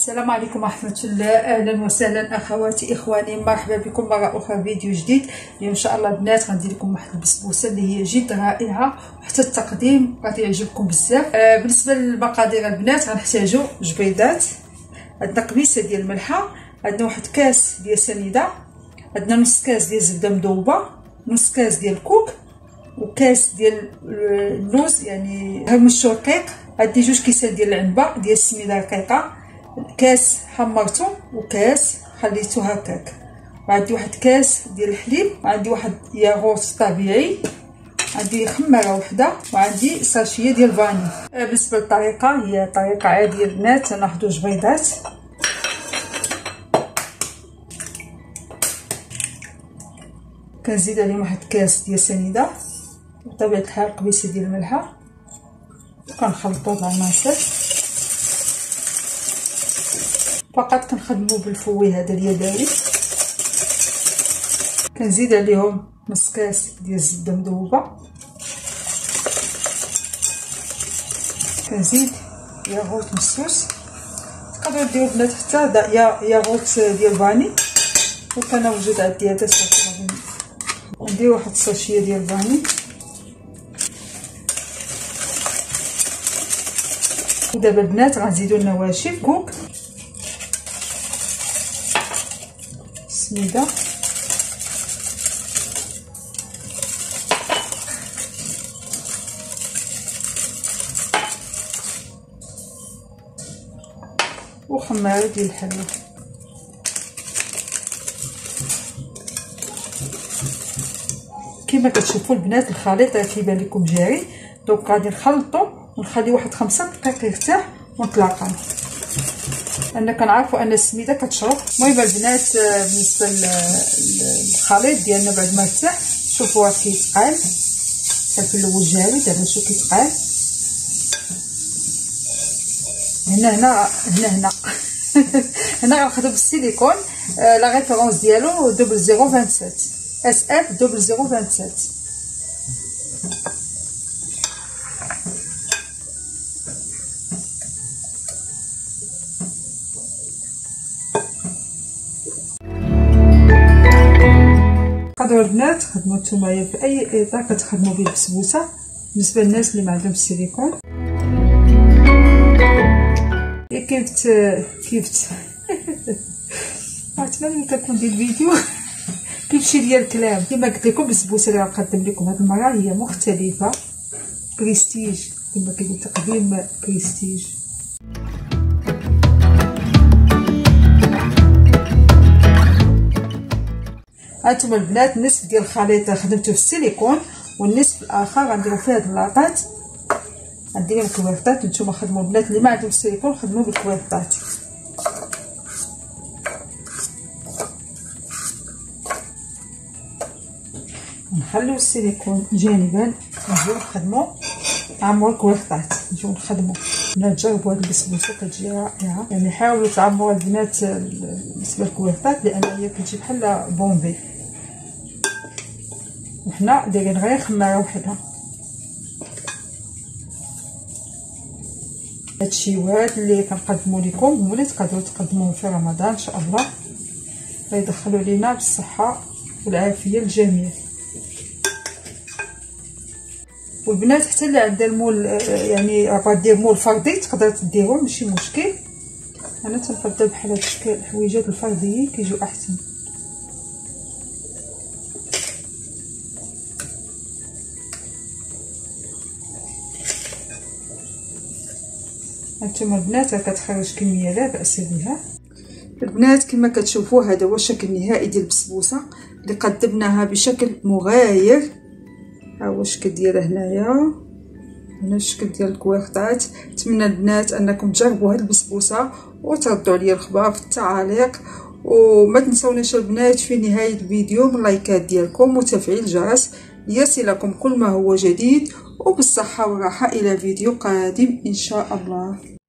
السلام عليكم ورحمة الله. اهلا وسهلا اخواتي اخواني، مرحبا بكم مرة اخرى فيديو جديد. اليوم ان شاء الله بنات غندير لكم واحد البسبوسه اللي هي جد رائعه، وحتى التقديم غادي يعجبكم بزاف. بالنسبه للمقادير البنات غنحتاجوا جبيدات، عندنا قبيصه ديال الملحه، عندنا واحد كاس ديال سنيده، عندنا نص كاس ديال زبده مذوبه، نص كاس ديال الكوك، وكاس ديال اللوز يعني هرمش رقيق، عندي 2 كيسان ديال العنبه ديال السميده رقيقه، كاس حمرته وكاس خليته هكاك، وعندي واحد كاس ديال الحليب، وعندي واحد ياغورت طبيعي، عندي خماره وحده، وعندي ساشيه ديال الفاني. بالنسبه للطريقه هي طريقه عاديه البنات. ناخذ جبيضات، كنزيد عليهم واحد كاس ديال سنيده بطبيعه الحال قبيصه ديال الملحه، وكنخلطو العناصر. فقط كنخدمو بالفوي هذا اليدوي. كنزيد عليهم نص كاس ديال الزبده مذوبه، كنزيد ياغورت مسوس، تقدروا ديروا البنات حتى ياغورت ديال فاني، وكان موجود عندي هذا صافي. غادي ندير واحد الساشيه ديال فاني، ودابا البنات غنزيدوا النواشف، كوك، سميده، وخماره ديال الحلوى. كما كتشوفوا البنات الخليط كيبان لكم جاري، دونك غادي نخلطو ونخلي واحد 5 دقائق يرتاح ونتلاقاو. انا كنعرفوا ان السميده كتشرب. المهم البنات بالنسبه للخليط ديالنا بعد ما ارتاح، شوفوا راه كيتقال في الاول جاري، دابا شوف كيتقال. هنا هنا غنخدم بالسيليكون، لا ريفيرونس ديالو 0027 SF 0027. تقدروا البنات تخدموا نتوما في اي اطار كتخدموا به البسبوسه. بالنسبه للناس اللي ما عندهمش السيليكون، كيفت اتمنى تكون ديال الفيديو كيفشي ديال الكلام. كما قلت لكم البسبوسه اللي غنقدم لكم هذه المره هي مختلفه، بريستيج كما كيقول، تقديم بريستيج. هانتوما البنات النصف ديال الخليط خدمته في السيليكون، والنصف الاخر غنديرو فيه هاد اللاطات، غندير الكويرطات. نتوما خدموا البنات اللي ما عندهم السيليكون خدموا بالكويرطات. نخليو السيليكون جانبا، نجيو نخدموا نعمروا الكويرطات، نجيو نخدموا. البنات جربوا هاد البسبوسه كتجي رائعه، يعني حاولوا تعمروا البنات بالنسبه للكويرطات، لان هي كتجي بحال بومبي، وحنا دايرين غير خماره وحده. هادشي واد اللي كنقدمو لكم، واللي تقدروا تقدموه في رمضان ان شاء الله، غيدخلوا لينا بالصحه والعافيه الجميع. والبنات حتى اللي عندها المول يعني راه دير مول فردي تقدر ديروه، ماشي مشكل. انا تنفضل بحال هاد الحويجات الفرديين كيجيو احسن. هانتوما البنات كتخرج كميه لا باس بها. البنات كما كتشوفوا هذا هو الشكل النهائي ديال البسبوسه اللي قدمناها بشكل مغاير. ها هو الشكل ديالها هنايا، هنا الشكل ديال الكويرطات. نتمنى البنات انكم تجربوا هذه البسبوسه وتردوا عليا الخبر في التعاليق، وما تنسوناش البنات في نهايه الفيديو من اللايكات ديالكم وتفعيل الجرس ليصلكم كل ما هو جديد. وبالصحه والراحه الى فيديو قادم ان شاء الله.